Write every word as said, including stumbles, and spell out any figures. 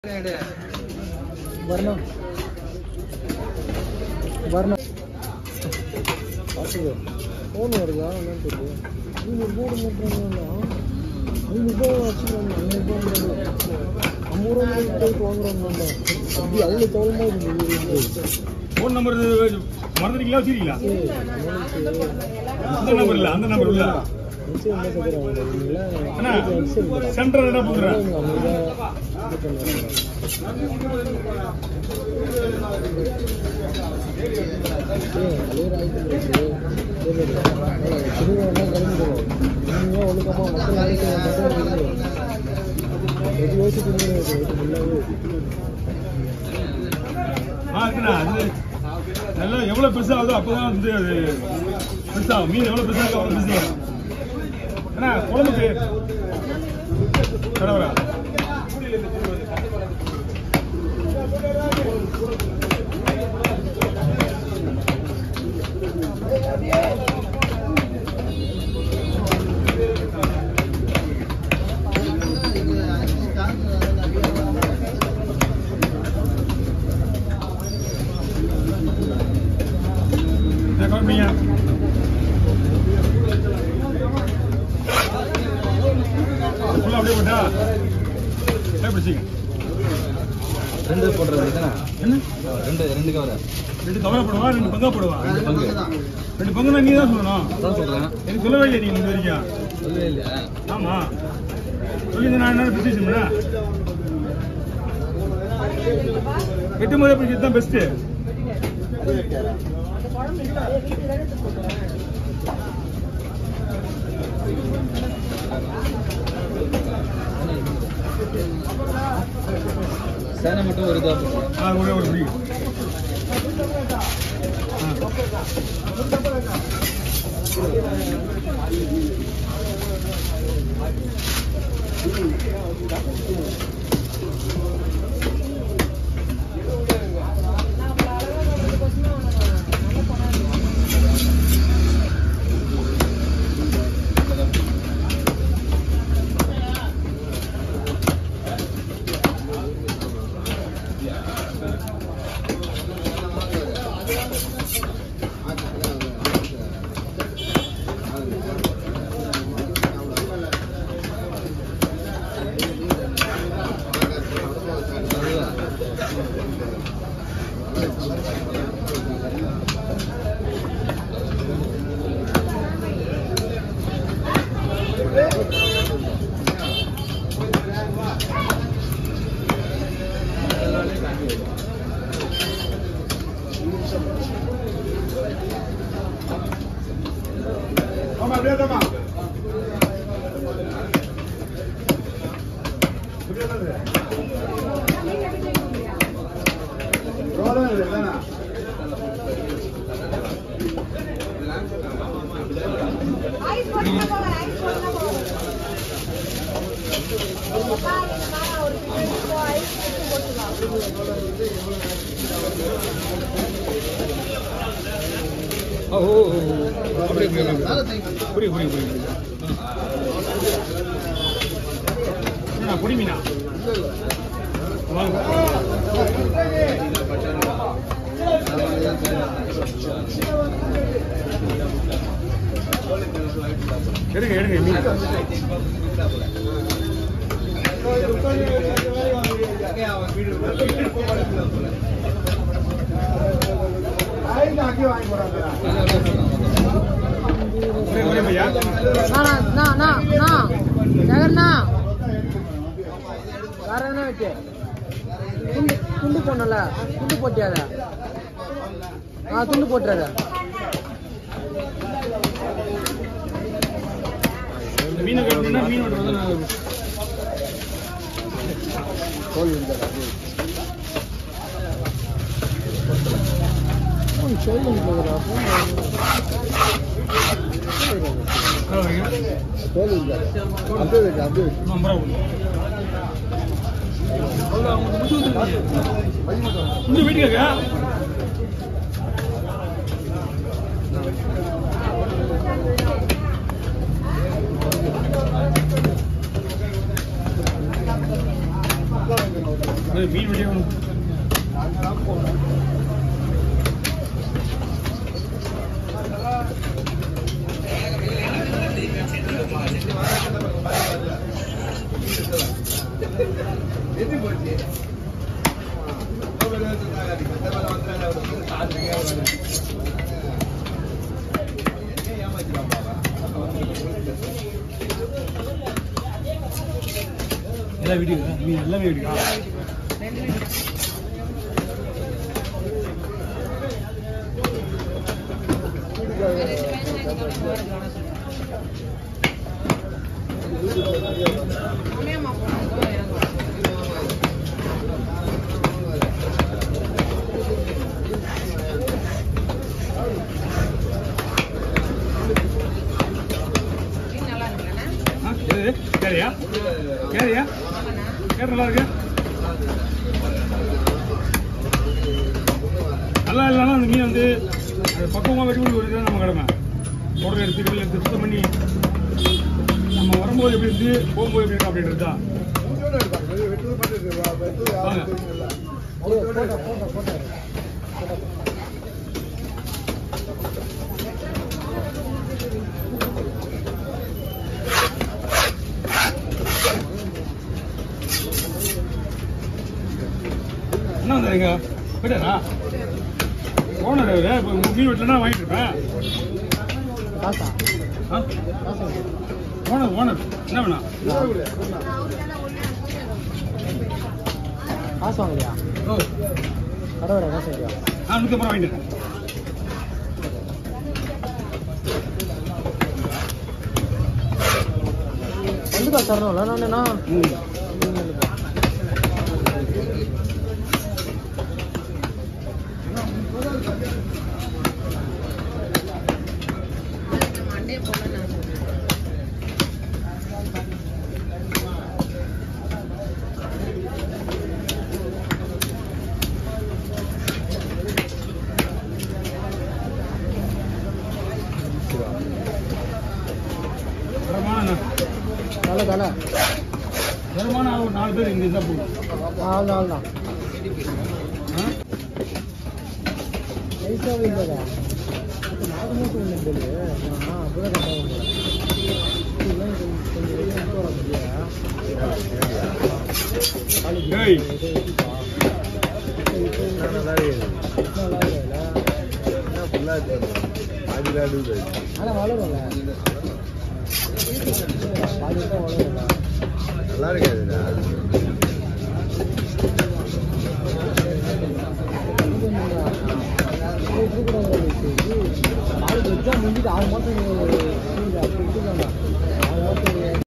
वरना वरना फोन வருதா என்னன்னு தெரியல. ஐநூறு போர்டு மட்டும்னா ஐநூறு ரூபாய் வச்சுக்கிறாங்க. ஐநூறு ரூபாய் ஐம்பது ரூபா போயிட்டு வாங்குறாங்க. அப்படி அவ்வளோ கவலமாக இருக்குது. ஃபோன் நம்பர் மறந்துட்டீங்களா வச்சுருக்கீங்களா? அந்த நம்பர் இல்லை, அந்த நம்பர் இல்லை. சென்டர் என்ன பண்ணுறேன் ஒழுக்கமா மக்கள் யோசிச்சு ஆ இருக்குண்ணா. அது நல்லா எவ்வளோ பெருசாகுதோ அப்போதான் வந்து அது பெருசாகும். மீன் எவ்வளோ பெருசாக அவ்வளோ பெருசாகும். அண்ணா குழம்புக்கு கடவுரா குழம்பீங்க அப்படியே போட்டா பிடிச்சிங்க. ரெண்டு போடுறது என்ன ரெண்டு ரெண்டு கவரை ரெண்டு கவரை போடுவா, ரெண்டு பங்கா போடுவா. ரெண்டு பங்கு ரெண்டு பங்குனா நீ தான் சொல்லணும். அதான் சொல்றேன். எனக்கு சொல்லவே இல்லையா நீங்க இந்த வரைக்கும்? சொல்லவே இல்லையா? ஆமா சொல்லி நான் என்ன பிடிச்சிச்சுங்களா வெட்டும் போதே பிடிச்சது தான் பெஸ்ட்டு. சேனை மட்டும் ஒரு இதா ஆ ஒரே ஒரு பிடி. புரியுது புரியுது புரியுது பொடி மீனா எடுங்க எடுங்க மீன் துண்டு போடல. துண்டு போட்டியாத? ஆ துண்டு போட்டுறாத. மீன் கட்டினா மீன் கோழி சொல்லுங்க கோழி இல்லை அப்படியே வைக்க அப்படியே இன்னும் வீட்டுக்காக மீன் வெட்டியே வேணும். எல்லா வீடியோ மீன் எல்லாமே வீடியோ கேரியா கேரியா கேர நல்லா இருக்கு. நல்லா இல்லைனா அந்த மீன் வந்து பக்குவமாக வெட்டி கொண்டு வருது நம்ம கடமை. உடனே எடுத்து எடுத்து சுத்தம் பண்ணி நம்ம வரும்போது எப்படி இருந்து போகும்போது எப்படி இருக்கு அப்படின்றது தான். என்ன வந்துடுங்க போயிட்டாரா ஓனர் அவரு இப்போ மீன் வீட்டில் தான் வாங்கிட்டு இருப்பேன். ஓனர் ஓனர் என்ன வேணா காசு வாங்கலையா? ஓ கடை வர காசு வாங்கலையா? ஆ நூற்றி ஐம்பது ரூபா வாங்கிட்டேன். ரெண்டு காசு தரணும்ல நானேண்ணா. ம் தலை தலை வருமான ஒரு நாலு பேர் இங்கே தான் போகும். ஆள் ஆள் தான் பைசாவே இல்லைடா. நாலு மூட்டை ஒன்று சொல்லு. நான் அப்போதான் கட்டாக கொஞ்சம் வெளியே எடுத்து வர முடியா? ஆனால் வளரும்ல பாதி தான் வளரும்ல. நல்லா இருக்காதுடா. ஆறு மாதம்